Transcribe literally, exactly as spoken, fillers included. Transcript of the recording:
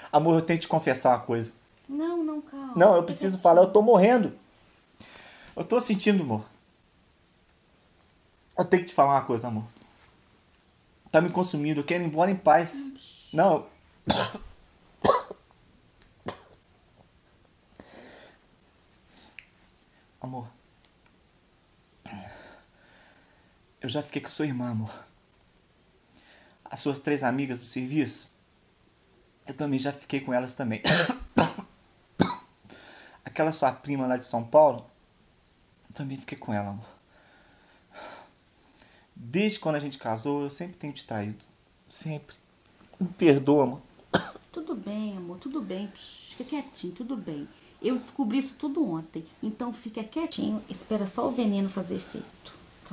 Amor, eu tenho que te confessar uma coisa. Não, não, calma. Não, eu preciso Fica falar, eu quietinho. tô morrendo. Eu tô sentindo, amor. Eu tenho que te falar uma coisa, amor. Tá me consumindo, eu quero ir embora em paz. Não. Amor. Eu já fiquei com sua irmã, amor. As suas três amigas do serviço, eu também já fiquei com elas também. Aquela sua prima lá de São Paulo, eu também fiquei com ela, amor. Desde quando a gente casou, eu sempre tenho te traído. Sempre. Me perdoa, amor. Tudo bem, amor, tudo bem. Psh, fica quietinho, tudo bem. Eu descobri isso tudo ontem. Então fica quietinho, espera só o veneno fazer efeito, tá?